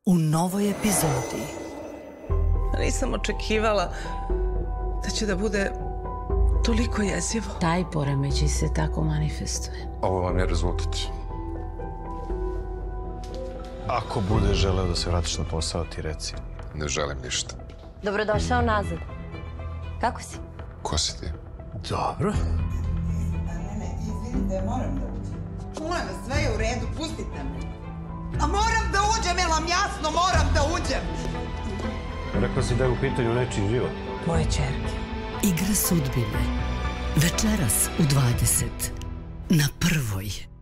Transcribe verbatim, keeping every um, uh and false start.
u novoj epizodi. Nisam očekivala da će da bude toliko jezivo. Taj poremećaj se tako manifestuje. Ovo vam je rezultat. Ako bude želeo da se vratiš na posao, ti reci. Ne želim ništa. Dobrodošao nazad. Kako si? Ko si ti? Dobro. Ne, ne, izvinite, moram da uđem. Molim vas, sve je u redu, pustite me. A moram da uđem, je vam jasno, moram da uđem. Rekla si da je u pitanju nečiji život. Moje ćerke. Igra sudbine. Večeras u dvadeset. Na Prvoj.